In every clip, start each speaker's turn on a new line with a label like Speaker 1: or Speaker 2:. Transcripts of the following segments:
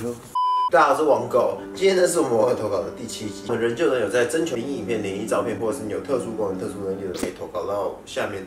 Speaker 1: 大家好，我是王狗。今天呢是我们网友投稿的第7集，我们仍旧有在征求灵异影片、灵异照片，或者是你有特殊功能、特殊能力的，可以投稿到下面的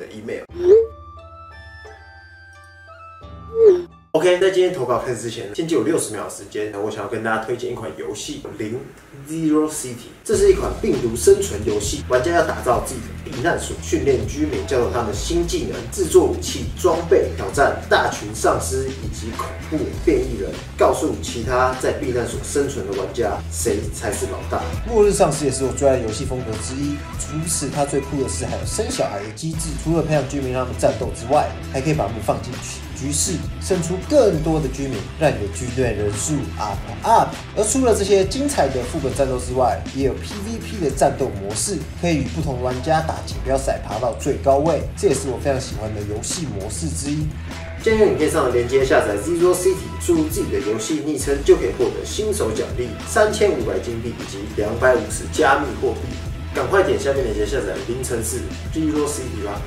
Speaker 1: email。OK， 在今天投稿开始之前，先借我60秒的时间，我想要跟大家推荐一款游戏《Zero City》。这是一款病毒生存游戏，玩家要打造自己的避难所，训练居民，教导他们新技能，制作武器、装备，挑战大群丧尸以及恐怖变异人，告诉其他在避难所生存的玩家，谁才是老大。末日丧尸也是我最爱的游戏风格之一。除此，它最酷的是还有生小孩的机制，除了培养居民让他们战斗之外，还可以把他们放进去。局势生出更多的居民，让你的军队人数 up。而除了这些精彩的副本战斗之外，也有 PVP 的战斗模式，可以与不同玩家打锦标赛，爬到最高位。这也是我非常喜欢的游戏模式之一。将用影片上的连接下载 Zero City， 输入自己的游戏昵称，就可以获得新手奖励3500金币以及250加密货币。赶快点下面链接下载凌晨4 Zero City 吧。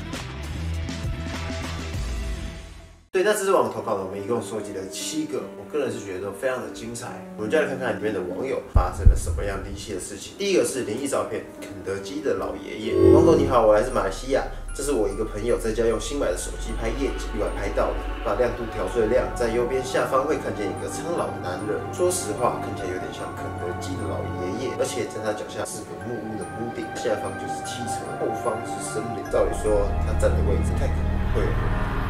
Speaker 1: 对，那这次网友投稿呢，我们一共收集了7个，我个人是觉得都非常的精彩。我们就来看看里面的网友发生了什么样离奇的事情。第一个是灵异照片，肯德基的老爷爷。王狗你好，我来自马来西亚，这是我一个朋友在家用新买的手机拍夜景，意外拍到的。把亮度调最亮，在右边下方会看见一个苍老的男人，说实话看起来有点像肯德基的老爷爷，而且在他脚下是个木屋的屋顶，下方就是汽车，后方是森林。照理说他站的位置太可能会有人。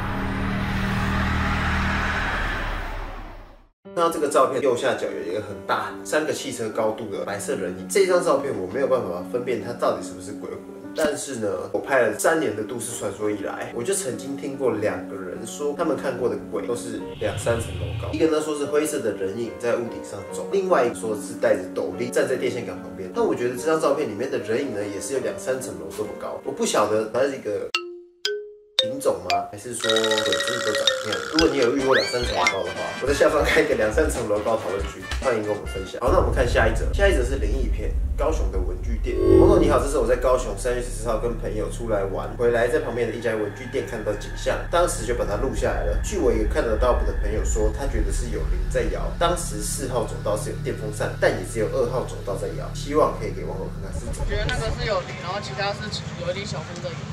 Speaker 1: 看到这个照片右下角有一个很大3个汽车高度的白色人影，这张照片我没有办法分辨它到底是不是鬼魂。但是呢，我拍了3年的都市传说以来，我就曾经听过2个人说他们看过的鬼都是2、3层楼高。一个呢说是灰色的人影在屋顶上走，另外一个说是戴着斗笠站在电线杆旁边。但我觉得这张照片里面的人影呢，也是有2、3层楼这么高。我不晓得它是一个品种吗？还是说鬼真的都长这样？如果你有遇过2、3层楼高的话，我在下方开一个2、3层楼高讨论区，欢迎跟我们分享。好，那我们看下一则。下一则是灵异片，高雄的文具店。王总你好，这是我在高雄3月14号跟朋友出来玩，回来在旁边的一家文具店看到景象，当时就把它录下来了。据我一个看得到的朋友说，他觉得是有灵在摇。当时4号走道是有电风扇，但也只有2号走道在摇。希望可以给网友看看是怎么。
Speaker 2: 我觉得那个是有灵，然后其他是有一点小风在摇。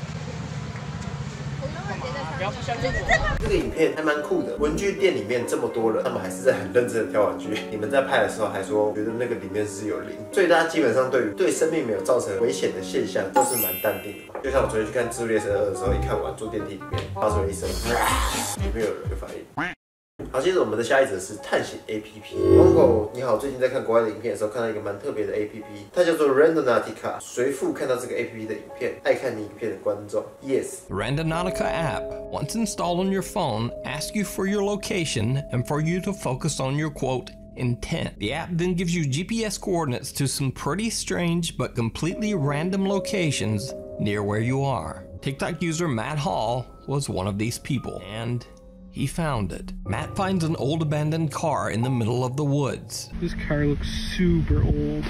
Speaker 2: 不要不相信我。
Speaker 1: 这个影片还蛮酷的，文具店里面这么多人，他们还是在很认真的挑玩具。你们在拍的时候还说觉得那个里面是有灵，所以大家基本上对生命没有造成危险的现象都是蛮淡定的。就像我昨天去看《蜘蛛猎蛇2》的时候，一看完坐电梯里面发出了一声，里面有人的反应。好，接着我们的下一则是探险 APP。王狗你好，最近在看国外的影片的时候，看到一个蛮特别的 APP， 它叫做 Randonautica。随附看到这个 APP 的影片，爱看你影片的观众 ，Yes。
Speaker 3: Randonautica app, once installed on your phone, asks you for your location and for you to focus on your quote intent. The app then gives you GPS coordinates to some pretty strange but completely random locations near where you are. TikTok user Matt Hall was one of these people, and he found it. Matt finds an old abandoned car in the middle of the woods.
Speaker 4: This car looks super old.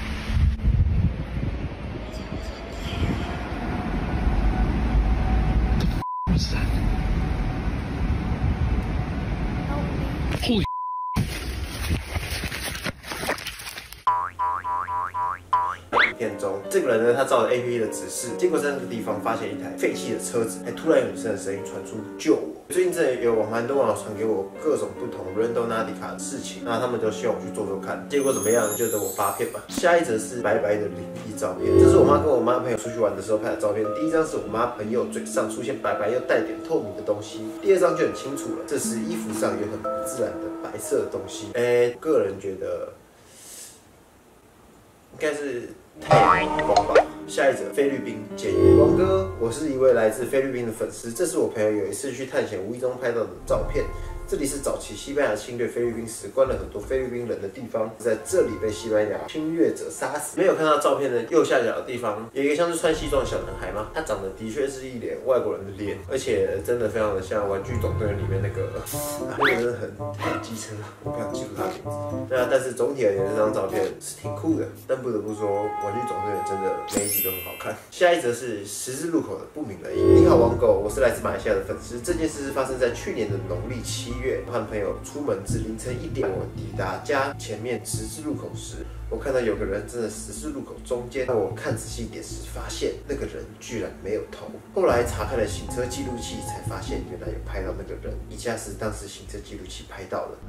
Speaker 4: What's that? Holy
Speaker 1: 影片中，这个人呢，他照着 APP 的指示，结果在那个地方发现一台废弃的车子，还突然有女生的声音传出救我。最近真的有蛮多网友传给我各种不同 Randonautica 的事情，那他们就希望我去做做看，结果怎么样就等我发片吧。下一则是白白的灵异照片，这是我妈跟我妈朋友出去玩的时候拍的照片。第一张是我妈朋友嘴上出现白白又带点透明的东西，第2张就很清楚了，这是衣服上有很不自然的白色的东西。个人觉得应该是太阳光吧。下一则，菲律宾监狱。王哥，我是一位来自菲律宾的粉丝，这是我朋友有一次去探险无意中拍到的照片。这里是早期西班牙侵略菲律宾时关了很多菲律宾人的地方，在这里被西班牙侵略者杀死。没有看到照片的右下角的地方，有一个像是穿西装的小男孩吗？他长得的确是一脸外国人的脸，而且真的非常的像《玩具总动员》里面那个，那个人很机车，我不想记住他的名字。那但是总体而言，这张照片是挺酷的，但不得不说，《玩具总动员》真的每一集都很好看。下一则是十字路口的不明人影。你好，王狗，我是来自马来西亚的粉丝。这件事是发生在去年的农历7 月，我和朋友出门至凌晨1点，我抵达家前面十字路口时，我看到有个人站在十字路口中间。当我看仔细点时，发现那个人居然没有头。后来查看了行车记录器，才发现原来有拍到那个人，以下是当时行车记录器拍到的。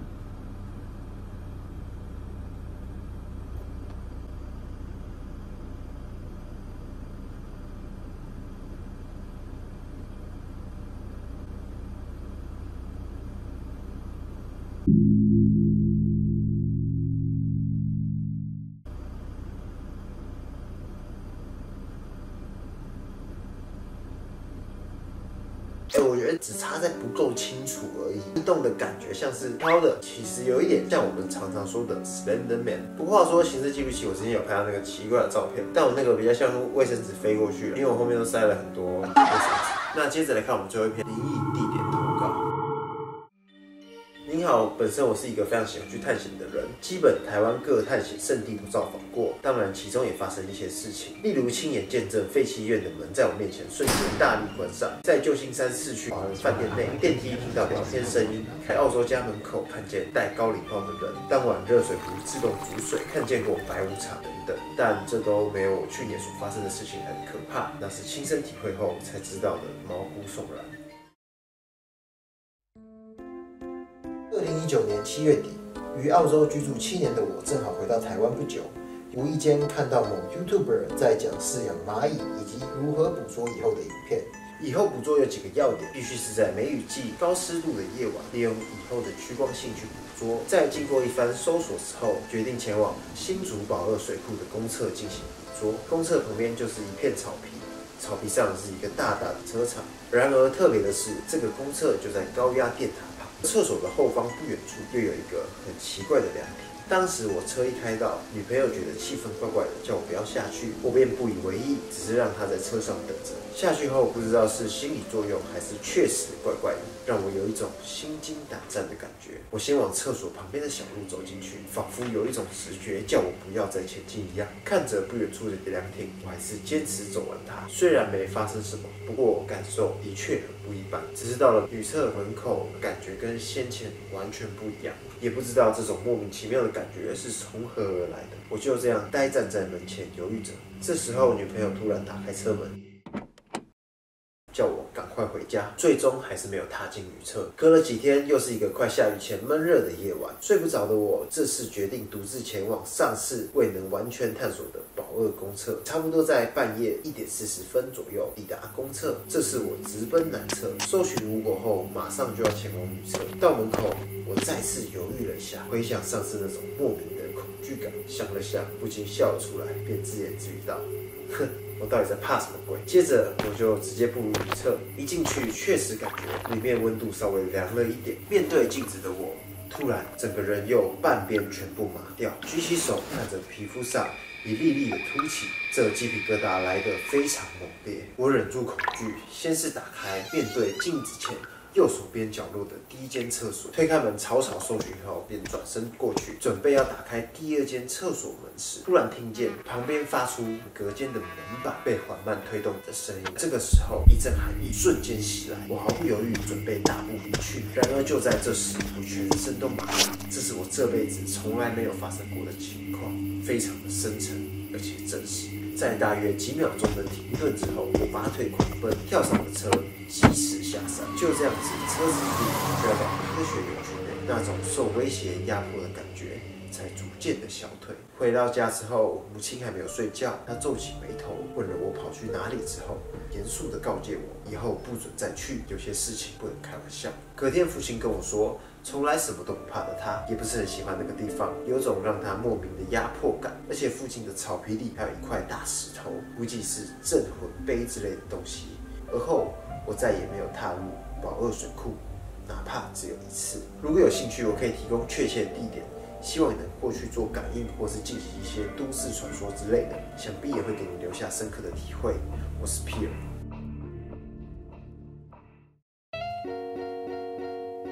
Speaker 1: 我觉得只差在不够清楚而已。移动的感觉像是飘的，其实有一点像我们常常说的 Slender Man。不过话说，行车记录器我之前有拍到那个奇怪的照片，但我那个比较像卫生纸飞过去了，因为我后面都塞了很多卫生纸。那接着来看我们最后一篇灵异地点投稿。您好，本身我是一个非常喜欢去探险的人，基本台湾各探险圣地都造访过，当然其中也发生一些事情，例如亲眼见证废弃医院的门在我面前瞬间大力关上，在旧金山市区华人饭店内电梯听到聊天声音，在澳洲家门口看见戴高礼帽的人，当晚热水壶自动煮水，看见过白无常等等，但这都没有我去年所发生的事情很可怕，那是亲身体会后才知道的毛骨悚然。2019年7月底，于澳洲居住7年的我，正好回到台湾不久，无意间看到某 YouTuber 在讲饲养蚂蚁以及如何捕捉蚁后的影片。蚁后捕捉有几个要点，必须是在梅雨季高湿度的夜晚，利用蚁后的趋光性去捕捉。在经过一番搜索之后，决定前往新竹宝二水库的公厕进行捕捉。公厕旁边就是一片草皮，草皮上是一个大大的车场。然而特别的是，这个公厕就在高压电塔。厕所的后方不远处又有一个很奇怪的凉亭。当时我车一开到，女朋友觉得气氛怪怪的，叫我不要下去，我便不以为意，只是让她在车上等着。下去后不知道是心理作用还是确实怪怪的，让我有一种心惊胆战的感觉。我先往厕所旁边的小路走进去，仿佛有一种直觉叫我不要再前进一样。看着不远处的凉亭，我还是坚持走完它。虽然没发生什么，不过我感受的确很不一般。只是到了女厕门口，感觉跟先前完全不一样，也不知道这种莫名其妙的感觉是从何而来的。我就这样呆站在门前犹豫着。这时候女朋友突然打开车门，叫我赶快回家，最终还是没有踏进女厕。隔了几天，又是一个快下雨前闷热的夜晚，睡不着的我这次决定独自前往上次未能完全探索的宝二公厕。差不多在半夜1点40分左右抵达公厕，这次我直奔男厕，搜寻无果后，马上就要前往女厕。到门口，我再次犹豫了一下，回想上次那种莫名的恐惧感，想了想，不禁笑了出来，便自言自语道：“哼。”我到底在怕什么鬼？接着我就直接步入女厕，一进去确实感觉里面温度稍微凉了一点。面对镜子的我，突然整个人又半边全部麻掉，举起手看着皮肤上一粒粒的凸起，这鸡皮疙瘩来得非常猛烈。我忍住恐惧，先是打开面对镜子前右手边角落的第一间厕所，推开门草草搜寻后，便转身过去，准备要打开第二间厕所门时，突然听见旁边发出隔间的门板被缓慢推动的声音。这个时候，一阵寒意瞬间袭来，我毫不犹豫准备大步离去。然而就在这时，我全身都麻了，这是我这辈子从来没有发生过的情况，非常的深沉而且真实。在大约几秒钟的停顿之后，我拔腿狂奔，跳上了车，疾驰下山。就这样子，车子一路飙到科学园区内，那种受威胁压迫的感觉才逐渐的消退。回到家之后，母亲还没有睡觉，她皱起眉头，问了我跑去哪里之后，严肃的告诫我以后不准再去，有些事情不能开玩笑。隔天父亲跟我说，从来什么都不怕的他，也不是很喜欢那个地方，有种让他莫名的压迫感。而且附近的草皮里还有一块大石头，估计是镇魂碑之类的东西。而后我再也没有踏入宝二水库，哪怕只有一次。如果有兴趣，我可以提供确切的地点，希望你能过去做感应，或是进行一些都市传说之类的，想必也会给你留下深刻的体会。我是 Pierre。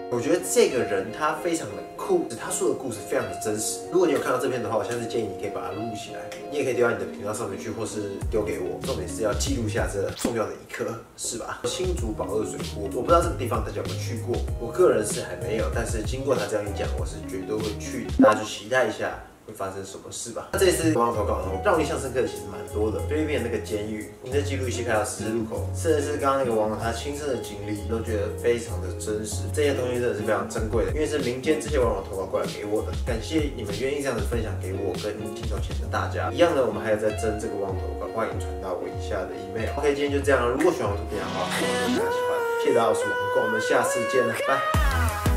Speaker 1: 我觉得这个人他非常的酷，他说的故事非常的真实。如果你有看到这篇的话，我下次建议你可以把它录起来，你也可以丢到你的频道上面去，或是丢给我。重点是要记录下这重要的一刻，是吧？新竹宝二水库，我不知道这个地方大家有没有去过，我个人是还没有，但是经过他这样一讲，我是绝对会去的，大家就期待一下。会发生什么事吧？那这次网友投稿呢，让我印象深刻的其实蛮多的。菲律宾那个监狱，行车记录器开到十字路口，甚至是刚刚那个网友他亲身的经历，都觉得非常的真实。这些东西真的是非常珍贵的，因为是民间这些网友投稿过来给我的。感谢你们愿意这样子分享给我跟镜头前的大家。一样的，我们还有在征这个网友投稿，欢迎传到我以下的 email。OK， 今天就这样了。如果喜欢我的影片的话，希望大家喜欢。谢谢大家，我是王狗，我们下次见了，拜。